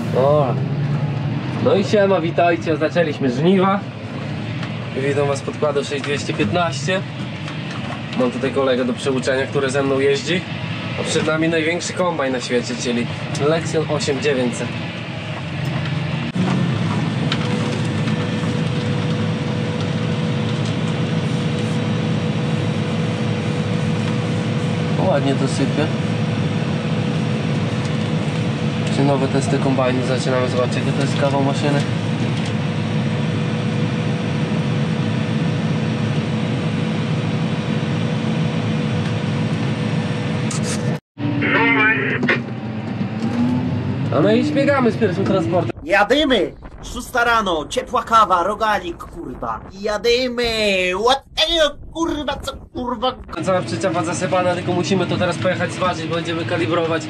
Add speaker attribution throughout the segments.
Speaker 1: O. No i siema, witajcie, zaczęliśmy żniwa. Witam was podkładu 6215. Mam tutaj kolegę do przeuczenia, który ze mną jeździ. A przed nami największy kombajn na świecie, czyli Lexion 8900. Ładnie to sypie. Czy nowe testy kombajnu zaczynamy, zobaczyć jakie to jest kawał maszyny. A no i śmigamy z pierwszym transportem.
Speaker 2: Jadymy! 6 rano, ciepła kawa, rogalik, kurwa. Jadymy! What? Kurwa, co kurwa?
Speaker 1: Cała przyczepa zasypana, tylko musimy to teraz pojechać zważyć, będziemy kalibrować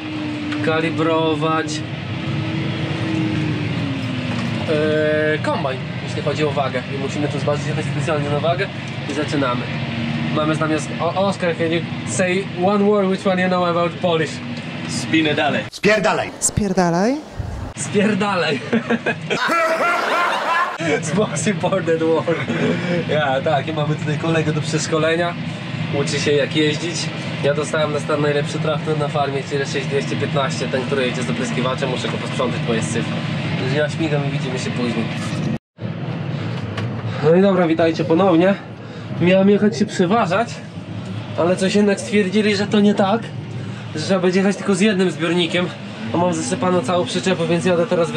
Speaker 1: kombajn, jeśli chodzi o wagę. I musimy tu zważyć jechać specjalnie na wagę i zaczynamy. Mamy z nami Oskar, can you say one word which one you know about Polish?
Speaker 3: Spinedale.
Speaker 2: Spierdalaj!
Speaker 4: Spierdalaj.
Speaker 1: Spierdalaj! It's most important word. Ja, tak, i mamy tutaj kolegę do przeszkolenia. Uczy się jak jeździć. Ja dostałem na stan najlepszy traktor na farmie, czyli 6215, ten, który jedzie z opryskiwaczem. Muszę go posprzątać, bo jest syf. Ja śmigam i widzimy się później. No i dobra, witajcie ponownie. Miałem jechać się przeważać, ale coś jednak stwierdzili, że to nie tak, że trzeba będzie jechać tylko z jednym zbiornikiem. A mam zasypaną całą przyczepę, więc jadę teraz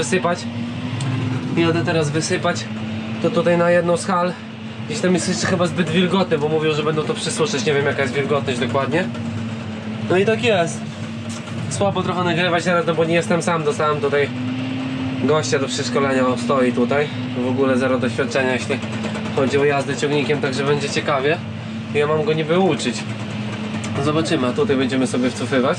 Speaker 1: wysypać. To tutaj na jedną z hal. Gdzieś tam jest jeszcze chyba zbyt wilgotne, bo mówią, że będą to przysuszyć. Nie wiem jaka jest wilgotność dokładnie. No i tak jest. Słabo trochę nagrywać teraz, no bo nie jestem sam. Dostałem tutaj gościa do przeszkolenia, on stoi tutaj. W ogóle zero doświadczenia, jeśli chodzi o jazdę ciągnikiem, także będzie ciekawie. Ja mam go niby uczyć. No zobaczymy, a tutaj będziemy sobie wcofywać.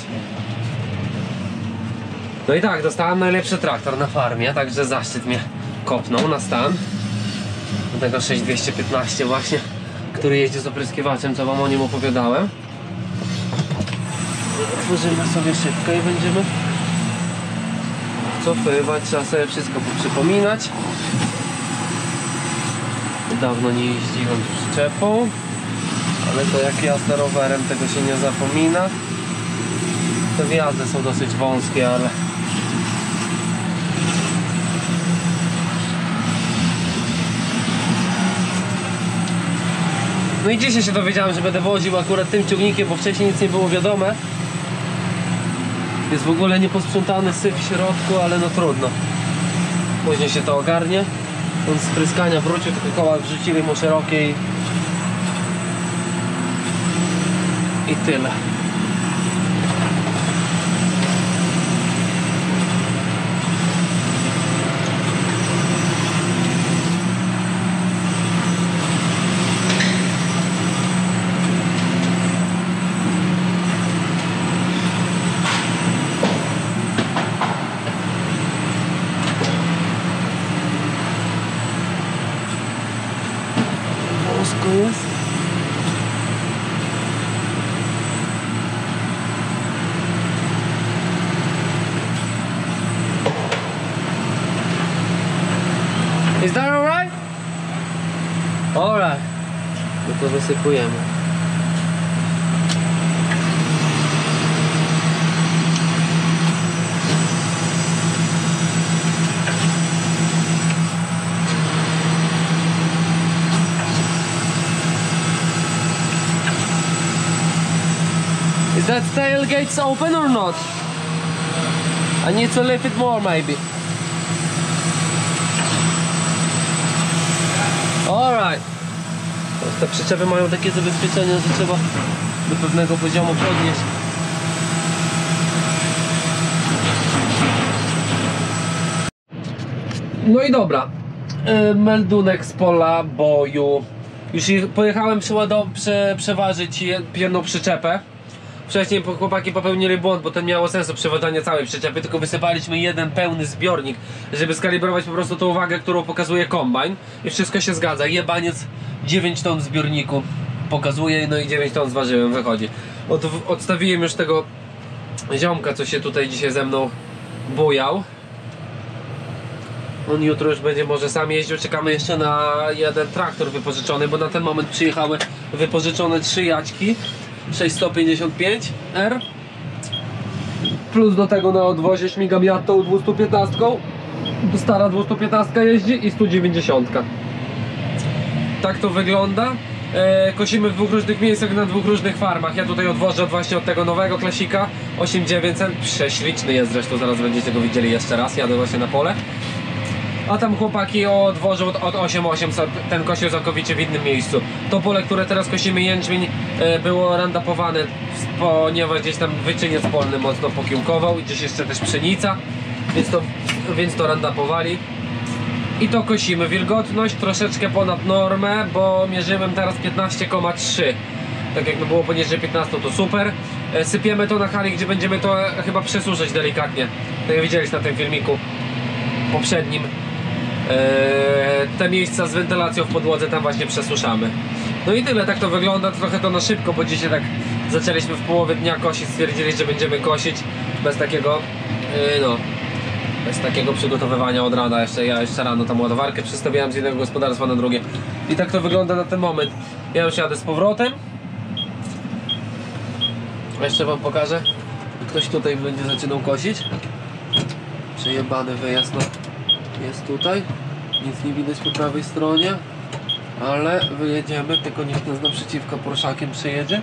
Speaker 1: No i tak, dostałem najlepszy traktor na farmie, także zaszczyt mnie kopnął na stan. Do tego 6215 właśnie, który jeździ z opryskiwaczem, co wam o nim opowiadałem. Otworzymy sobie szybkę i będziemy cofywać, trzeba sobie wszystko poprzypominać. Dawno nie jeździłem przyczepą, ale to jak jazda rowerem, tego się nie zapomina. Te wjazdy są dosyć wąskie, ale no i dzisiaj się dowiedziałem, że będę woził akurat tym ciągnikiem, bo wcześniej nic nie było wiadome. Jest w ogóle nieposprzątany syf w środku, ale no trudno. Później się to ogarnie. On z pryskania wrócił, tylko koła wrzucili mu szerokie i tyle. Jest. Is that alright? Alright. No to wysypujemy. Is that tailgates open or not? I need to lift it more maybe. Alright. Te przyczepy mają takie zabezpieczenia, że trzeba do pewnego poziomu podnieść. No i dobra. Meldunek z pola boju. Już pojechałem przeważyć jedną przyczepę. Wcześniej chłopaki popełnili błąd, bo to nie miało sensu przewodzenia całej przyczepy, tylko wysypaliśmy jeden pełny zbiornik, żeby skalibrować po prostu tą wagę, którą pokazuje kombajn. I wszystko się zgadza. Jebaniec 9 ton w zbiorniku pokazuje, no i 9 ton zważyłem, wychodzi. Odstawiłem już tego ziomka, co się tutaj dzisiaj ze mną bujał. On jutro już będzie może sam jeździł. Czekamy jeszcze na jeden traktor wypożyczony, bo na ten moment przyjechały wypożyczone 3 jaćki 655R. Plus do tego na odwozie śmiga Miattą 215. Stara 215 jeździ i 190. Tak to wygląda. Kosimy w 2 różnych miejscach na 2 różnych farmach. Ja tutaj odwożę właśnie od tego nowego klasika 8900. Prześliczny jest zresztą, zaraz będziecie go widzieli jeszcze raz. Jadę właśnie na pole. A tam chłopaki odwożą od 8800. Ten kosił całkowicie w innym miejscu. To pole, które teraz kosimy jęczmień, było randapowane, ponieważ gdzieś tam wyczyniec polny mocno pokiełkował i gdzieś jeszcze też pszenica, więc to randapowali. I to kosimy. Wilgotność troszeczkę ponad normę, bo mierzyłem teraz 15,3. Tak jakby było poniżej 15, to super. Sypiemy to na hali, gdzie będziemy to chyba przesuszyć delikatnie. Tak jak widzieliście na tym filmiku poprzednim. Te miejsca z wentylacją w podłodze tam właśnie przesuszamy. No i tyle, tak to wygląda. Trochę to na szybko, bo dzisiaj tak zaczęliśmy w połowie dnia kosić. Stwierdzili, że będziemy kosić bez takiego bez takiego przygotowywania od rana. Ja jeszcze rano tam ładowarkę przestawiałem z jednego gospodarstwa na drugie. I tak to wygląda na ten moment. Ja już jadę z powrotem. Jeszcze wam pokażę. Ktoś tutaj będzie zaczynał kosić. Przejebany wyjazd jest tutaj. Nic nie widać po prawej stronie. Ale wyjedziemy, tylko niech nas naprzeciwko Porszakiem przejedzie.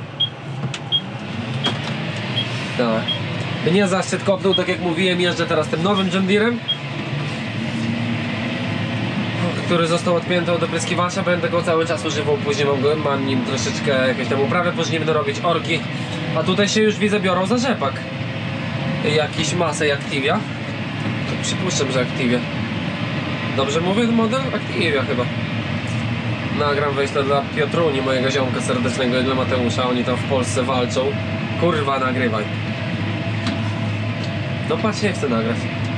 Speaker 1: Tak. Mnie zaszczyt kopnął, tak jak mówiłem, jeżdżę teraz tym nowym John Deerem, który został odpięty od opryskiwacza. Będę go cały czas używał, później mam nim troszeczkę jakieś tam uprawy pożniwne robić, orki. A tutaj się już widzę biorą za rzepak. Jakiś masę Activia. Przypuszczam, że Activia. Dobrze mówię model? Activia chyba. Nagram, wyślę dla Piotruni, mojego ziomka serdecznego, i dla Mateusza. Oni tam w Polsce walczą. Kurwa, nagrywaj. No patrz, nie chcę nagrać.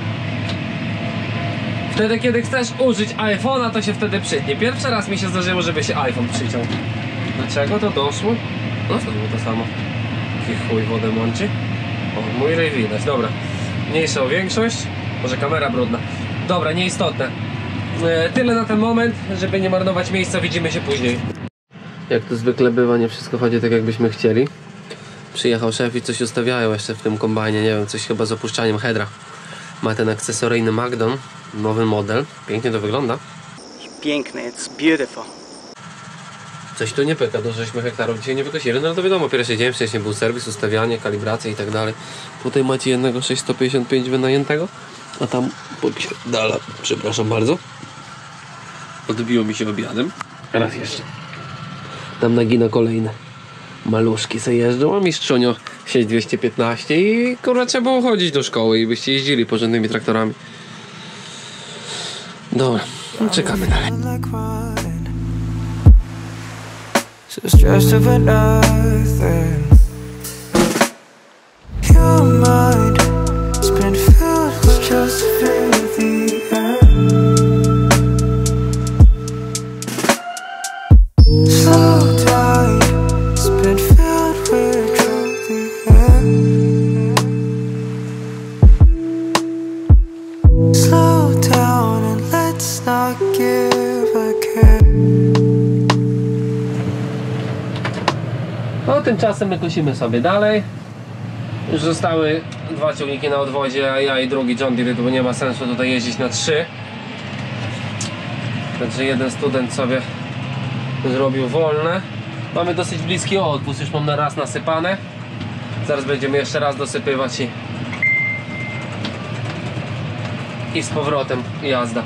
Speaker 1: Wtedy, kiedy chcesz użyć iPhone'a, to się wtedy przytnie. Pierwszy raz mi się zdarzyło, żeby się iPhone przyciął. Dlaczego to doszło? No znowu to samo. Jaki chuj wodę mąci. O, mój ryj widać, dobra. Mniejsza o większość. Może kamera brudna. Dobra, nieistotne. Tyle na ten moment, żeby nie marnować miejsca, widzimy się później. Jak to zwykle bywa, nie wszystko chodzi tak, jakbyśmy chcieli. Przyjechał szef i coś ustawiają jeszcze w tym kombajnie, nie wiem, coś chyba z opuszczaniem headra. Ma ten akcesoryjny Magnum, nowy model. Pięknie to wygląda.
Speaker 3: Piękny, it's beautiful.
Speaker 1: Coś tu nie pyka, dużo żeśmy hektarów dzisiaj nie wykosili, no ale to wiadomo, pierwszy dzień, wcześniej był serwis, ustawianie, kalibracja i tak dalej. Tutaj macie jednego 655 wynajętego, a tam dala, przepraszam bardzo. Odbiło mi się obiadem. Raz jeszcze. Tam nagina kolejne. Maluszki se jeżdżą, a mistrzunio 6215 i kurwa trzeba było chodzić do szkoły i byście jeździli porządnymi traktorami. Dobra, czekamy dalej.
Speaker 4: So stressed over nothing. Your mind has been filled with just filthy air. Slow tide has been filled with filthy air. Slow down and let's not give a care.
Speaker 1: No tymczasem my kosimy sobie dalej. Już zostały 2 ciągniki na odwozie, a ja i drugi John Deere, bo nie ma sensu tutaj jeździć na 3. Także jeden student sobie zrobił wolne. Mamy dosyć bliski odpust, już mam na raz nasypane. Zaraz będziemy jeszcze raz dosypywać i z powrotem jazda.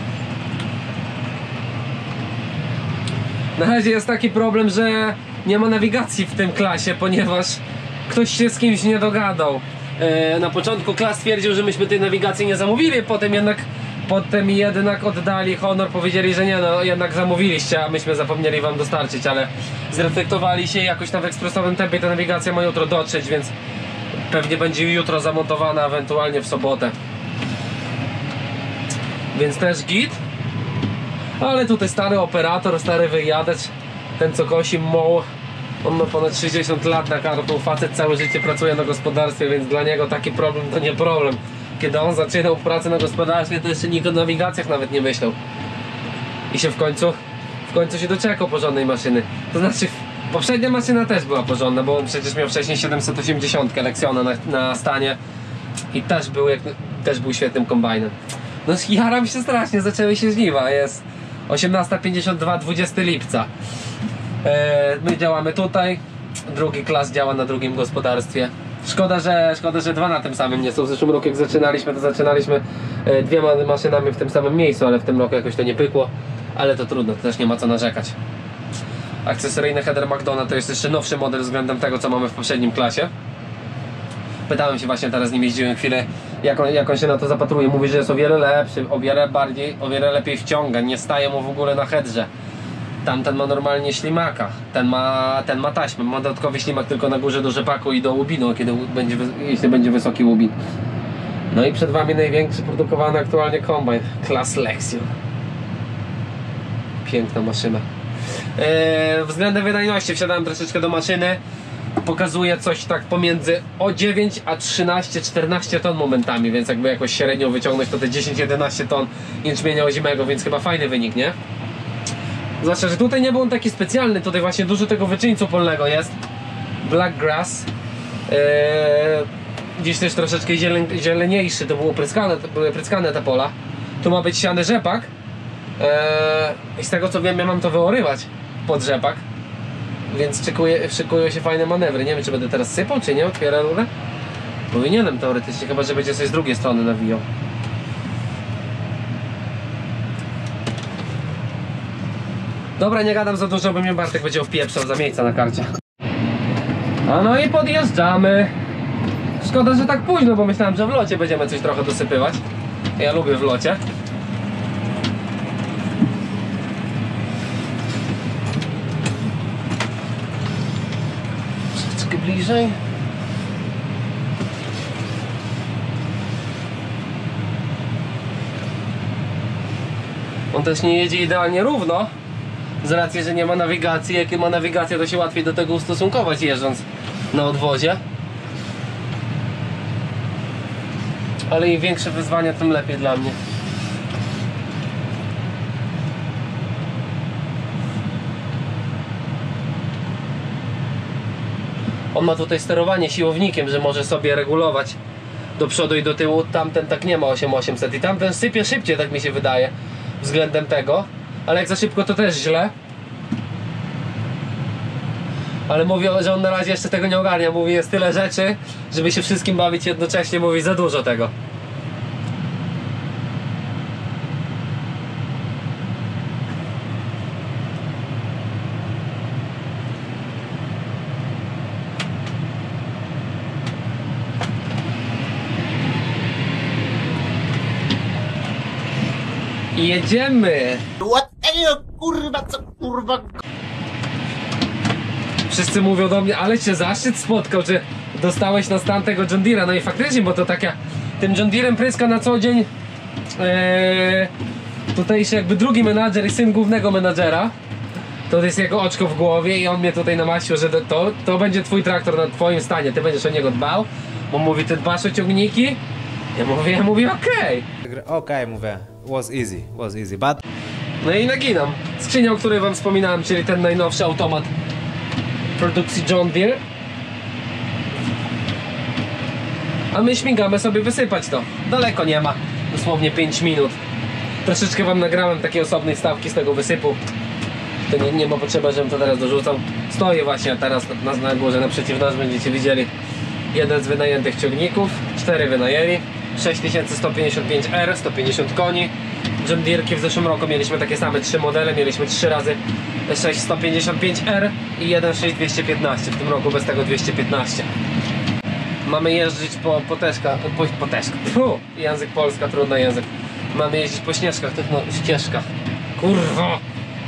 Speaker 1: Na razie jest taki problem, że nie ma nawigacji w tym klasie, ponieważ ktoś się z kimś nie dogadał. Na początku klas twierdził, że myśmy tej nawigacji nie zamówili, potem jednak oddali honor, powiedzieli, że nie, no jednak zamówiliście, a myśmy zapomnieli wam dostarczyć, ale zreflektowali się, jakoś tam w ekspresowym tempie ta nawigacja ma jutro dotrzeć, więc pewnie będzie jutro zamontowana, ewentualnie w sobotę. Więc też git. Ale tutaj stary operator, stary wyjadacz, ten co kosi moł, on ma ponad 60 lat na karku, facet całe życie pracuje na gospodarstwie, więc dla niego taki problem to nie problem. kiedy on zaczynał pracę na gospodarstwie, to jeszcze nikt o nawigacjach nawet nie myślał. I się w końcu się doczekał porządnej maszyny. To znaczy, poprzednia maszyna też była porządna, bo on przecież miał wcześniej 780 Lexiona na stanie i też był świetnym kombajnem. No jaram się strasznie, zaczęły się żniwa, jest 18:52, 20 lipca. My działamy tutaj, drugi klas działa na drugim gospodarstwie. Szkoda, że dwa na tym samym nie są. W zeszłym roku jak zaczynaliśmy, to zaczynaliśmy dwiema maszynami w tym samym miejscu, ale w tym roku jakoś to nie pykło. Ale to trudno, to też nie ma co narzekać. Akcesoryjny header McDona to jest jeszcze nowszy model względem tego, co mamy w poprzednim klasie. Pytałem się właśnie, teraz z nim jeździłem chwilę, jak on się na to zapatruje. Mówi, że jest o wiele lepszy, o wiele lepiej wciąga, nie staje mu w ogóle na headerze. Tamten ma normalnie ślimaka, ten ma taśmę, ma dodatkowy ślimak tylko na górze do rzepaku i do łubinu, jeśli będzie wysoki łubin. No i przed wami największy produkowany aktualnie kombajn, Class Lexion. Piękna maszyna. Względem wydajności wsiadałem troszeczkę do maszyny. Pokazuje coś tak pomiędzy o 9 a 13-14 ton momentami, więc jakby jakoś średnio wyciągnąć to te 10-11 ton jęczmienia ozimego, więc chyba fajny wynik, nie? Zwłaszcza, że tutaj nie był on taki specjalny, tutaj właśnie dużo tego wyczyńcu polnego jest. Black grass. Gdzieś też troszeczkę zieleniejszy, to były pryskane te pola. Tu ma być siany rzepak. I z tego co wiem, ja mam to wyorywać pod rzepak. Więc szykują się fajne manewry. Nie wiem, czy będę teraz sypał, czy nie. Otwieram rurę. Powinienem teoretycznie, chyba że będzie coś z drugiej strony nawijał. Dobra, nie gadam za dużo, bo mnie Bartek będzie wpieprzał za miejsca na karcie. A no i podjeżdżamy. Szkoda, że tak późno, bo myślałem, że w locie będziemy coś trochę dosypywać. Ja lubię w locie. Troszeczkę bliżej. On też nie jedzie idealnie równo. Z racji, że nie ma nawigacji. Jak ma nawigację, to się łatwiej do tego ustosunkować jeżdżąc na odwozie. Ale im większe wyzwania, tym lepiej dla mnie. On ma tutaj sterowanie siłownikiem, że może sobie regulować do przodu i do tyłu. Tamten tak nie ma 8800 i tamten sypie szybciej, tak mi się wydaje, względem tego. Ale jak za szybko, to też źle. Ale mówi, że on na razie jeszcze tego nie ogarnia. Mówi, jest tyle rzeczy, żeby się wszystkim bawić jednocześnie. Mówi, za dużo tego. I jedziemy!
Speaker 2: What? Kurwa, co kurwa?
Speaker 1: Wszyscy mówią do mnie, ale cię zaszczyt spotkał, że dostałeś na stan tego John Deere'a. No i faktycznie, bo to taka... Tym John Deere'em pryska na co dzień tutejszy jakby drugi menadżer i syn głównego menadżera. To jest jego oczko w głowie i on mnie tutaj namaścił, że to będzie twój traktor na twoim stanie. Ty będziesz o niego dbał, bo mówi, ty dbasz o ciągniki. Ja mówię okej.
Speaker 5: Okay, mówię, was easy, but...
Speaker 1: No i naginam. Skrzynia, o której wam wspominałem, czyli ten najnowszy automat produkcji John Deere. A my śmigamy sobie wysypać to. Daleko nie ma, dosłownie 5 minut. Troszeczkę wam nagrałem takiej osobnej stawki z tego wysypu. To nie ma potrzeby, żebym to teraz dorzucał. Stoję właśnie teraz na górze naprzeciw nas, będziecie widzieli jeden z wynajętych ciągników. 4 wynajęli. 6155R, 150 koni. John Deere'ki w zeszłym roku mieliśmy takie same 3 modele. Mieliśmy 3x6 155R i 1.6 215. W tym roku bez tego 215. Mamy jeździć po język Polska, trudny język. Mamy jeździć po śnieżkach, ścieżkach. Kurwa!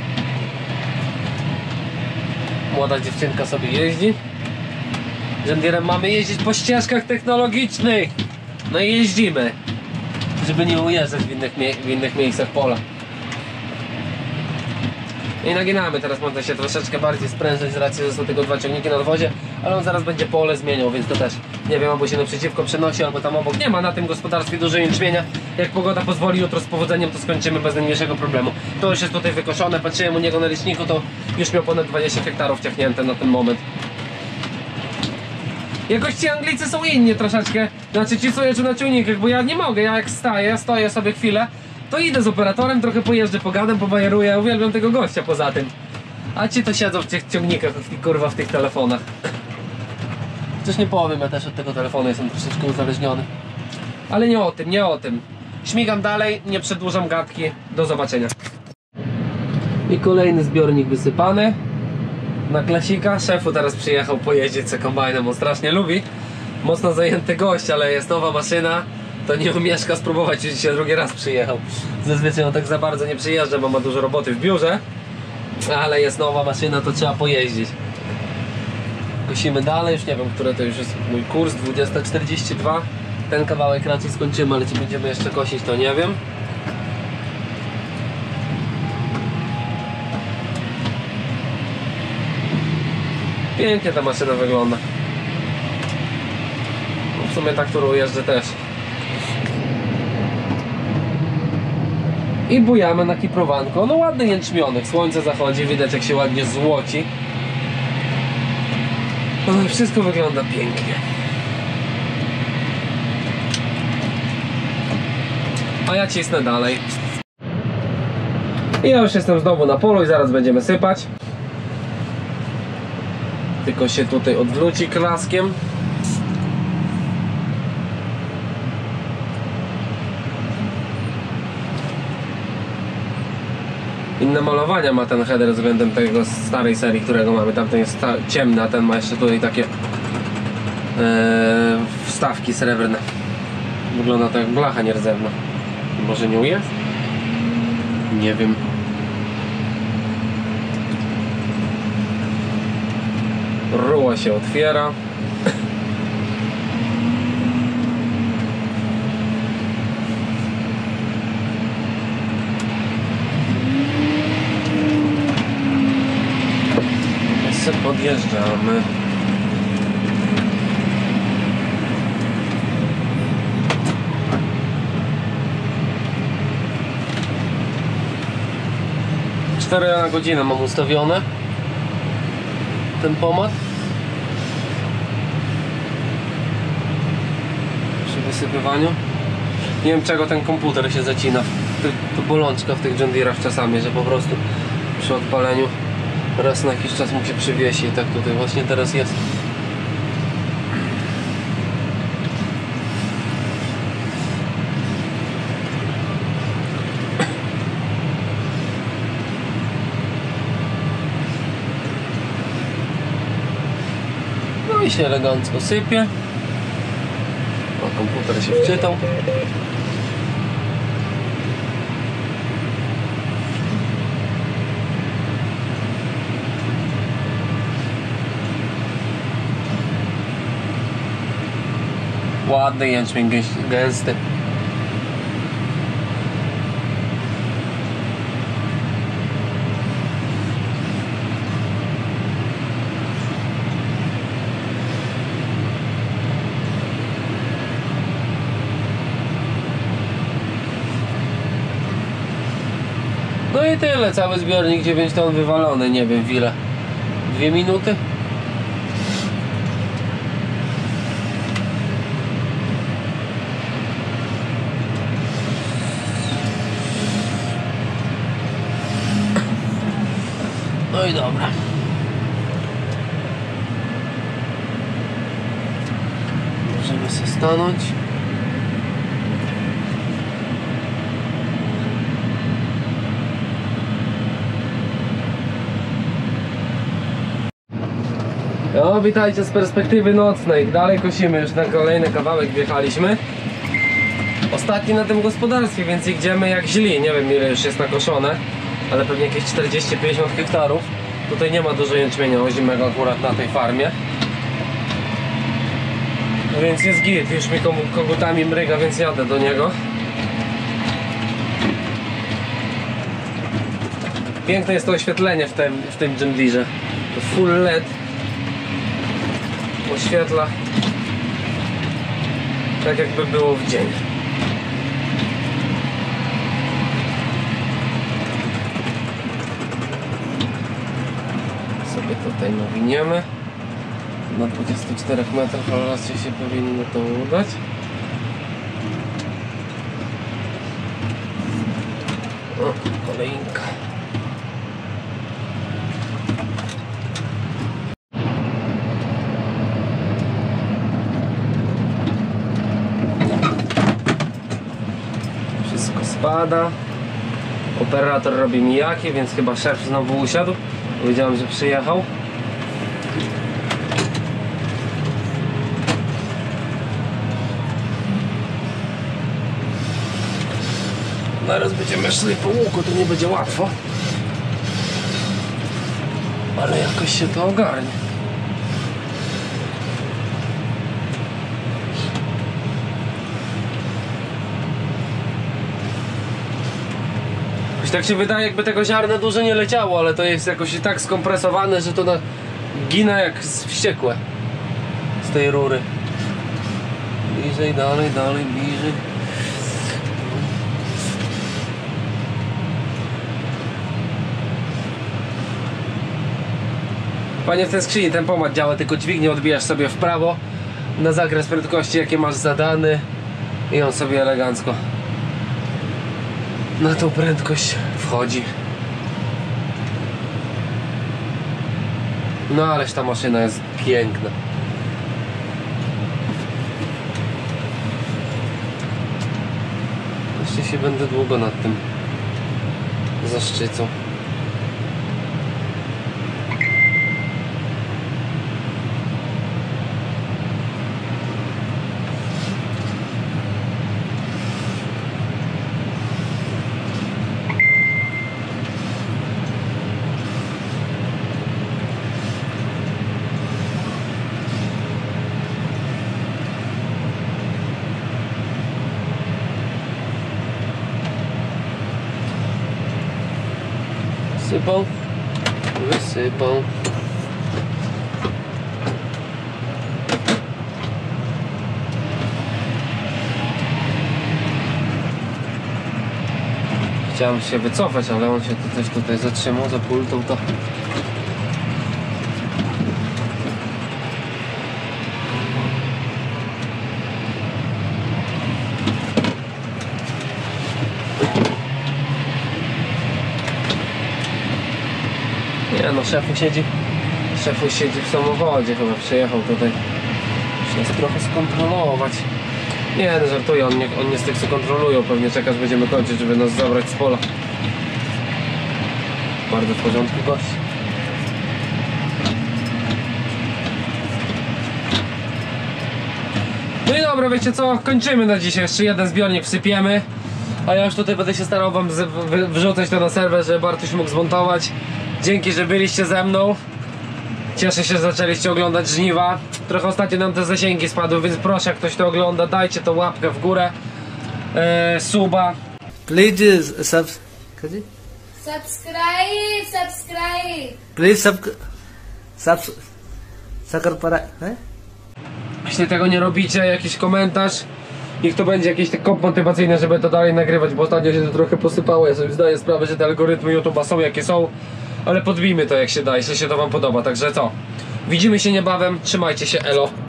Speaker 1: Młoda dziewczynka sobie jeździ. John Deere'em mamy jeździć po ścieżkach technologicznych. No i jeździmy, żeby nie ujeżdżać w innych miejscach pola. I naginamy, teraz można się troszeczkę bardziej sprężyć z racji, że są tylko 2 ciągniki na dwozie, ale on zaraz będzie pole zmieniał, więc to też, nie wiem, albo się naprzeciwko przenosi, albo tam obok. Nie ma na tym gospodarstwie dużo jęczmienia. Jak pogoda pozwoli, jutro z powodzeniem to skończymy bez najmniejszego problemu. To już jest tutaj wykoszone, patrzyłem u niego na liczniku, to już miał ponad 20 hektarów ciachnięte na ten moment. Jakoś ci Anglicy są inni troszeczkę, znaczy ci co jeżdżą na ciągnikach, bo ja nie mogę, ja jak stoję sobie chwilę, to idę z operatorem, trochę pojeżdżę, pogadam, pobajeruję, ja uwielbiam tego gościa poza tym. A ci to siedzą w tych ciągnikach, kurwa, w tych telefonach. Coś nie powiem, ja też od tego telefonu jestem troszeczkę uzależniony. Ale nie o tym, nie o tym. Śmigam dalej, nie przedłużam gadki, do zobaczenia. I kolejny zbiornik wysypany. Na klasika, szefu teraz przyjechał pojeździć z kombajnem, on strasznie lubi. Mocno zajęty gość, ale jest nowa maszyna, to nie umieszka spróbować, już dzisiaj drugi raz przyjechał. Zazwyczaj on tak za bardzo nie przyjeżdża, bo ma dużo roboty w biurze. Ale jest nowa maszyna, to trzeba pojeździć. Kosimy dalej, już nie wiem, które to już jest mój kurs, 20:42. Ten kawałek raczej skończymy, ale czy będziemy jeszcze kosić, to nie wiem. Pięknie ta maszyna wygląda. W sumie ta, którą jeżdżę też. I bujamy na kiprowanko. No ładny jęczmionek, słońce zachodzi, widać jak się ładnie złoci. No, wszystko wygląda pięknie. A ja cisnę dalej. I ja już jestem znowu na polu i zaraz będziemy sypać. Tylko się tutaj odwróci klaskiem. Inne malowania ma ten header względem tego starej serii, którego mamy. Tamten jest ciemny, a ten ma jeszcze tutaj takie wstawki srebrne. Wygląda to jak blacha nierdzewna. Może nią jest? Nie wiem. Ruła się otwiera. Podjeżdżamy. Cztery na godzinę mam ustawione ten pomad przy wysypywaniu. Nie wiem czego ten komputer się zacina. To bolączka w tych John Deere'ach czasami, że po prostu przy odpaleniu raz na jakiś czas mu się przywiesi i tak tutaj właśnie teraz jest. No i się elegancko sypie. O, komputer się wczytał. Ładny jęczmień, gęsty. No i tyle, cały zbiornik 9 ton wywalony, nie wiem w ile. 2 minuty? No i dobra. Możemy sobie stanąć. No, witajcie z perspektywy nocnej. Dalej kosimy, już na kolejny kawałek wjechaliśmy. Ostatni na tym gospodarstwie, więc idziemy jak źli. Nie wiem ile już jest nakoszone, ale pewnie jakieś 40-50 hektarów. Tutaj nie ma dużo jęczmienia ozimego akurat na tej farmie. Więc jest git, już mi kogutami mryga, więc jadę do niego. Piękne jest to oświetlenie w tym John Deere. To full LED oświetla tak jakby było w dzień. Sobie tutaj nawiniemy na 24 metrach, ale raczej się powinno to udać. O, kolejka. Wszystko spada. Operator robi mijaki, więc chyba szef znowu usiadł. Powiedziałem, że przyjechał. Zaraz będziemy szli po łuku, to nie będzie łatwo. Ale jakoś się to ogarnie. Jakoś tak się wydaje, jakby tego ziarna dużo nie leciało, ale to jest jakoś tak skompresowane, że to gina jak wściekłe z tej rury. Bliżej, dalej, dalej, bliżej. Panie, w tej skrzyni tempomat działa, tylko dźwignię odbijasz sobie w prawo na zakres prędkości, jakie masz zadany, i on sobie elegancko na tą prędkość wchodzi. No ależ ta maszyna jest piękna. Jeszcze się będę długo nad tym zaszczycał. Wysypał, wysypał. Chciałem się wycofać, ale on się też tutaj zatrzymał, zapultał to. Nie no, szefu siedzi w samochodzie, chyba przyjechał tutaj. Muszę nas trochę skontrolować. Nie no, żartuję, on nie z tych co kontrolują, pewnie czeka, aż będziemy kończyć, żeby nas zabrać z pola. Bardzo w porządku gość. No i dobra, wiecie co, kończymy na dzisiaj, jeszcze jeden zbiornik wsypiemy. A ja już tutaj będę się starał wam wrzucać to na serwer, żeby Bartuś mógł zmontować. Dzięki, że byliście ze mną. Cieszę się, że zaczęliście oglądać żniwa. Trochę ostatnio nam te zasięgi spadły, więc proszę, jak ktoś to ogląda, dajcie to łapkę w górę, suba.
Speaker 6: Please
Speaker 7: subscribe.
Speaker 6: Please
Speaker 1: Jeśli tego nie robicie, jakiś komentarz. Niech to będzie jakiś kop motywacyjny, żeby to dalej nagrywać, bo ostatnio się to trochę posypało. Ja sobie zdaję sprawę, że te algorytmy YouTube'a są jakie są, ale podbijmy to jak się da, jeśli się to wam podoba. Także co? Widzimy się niebawem, trzymajcie się, elo.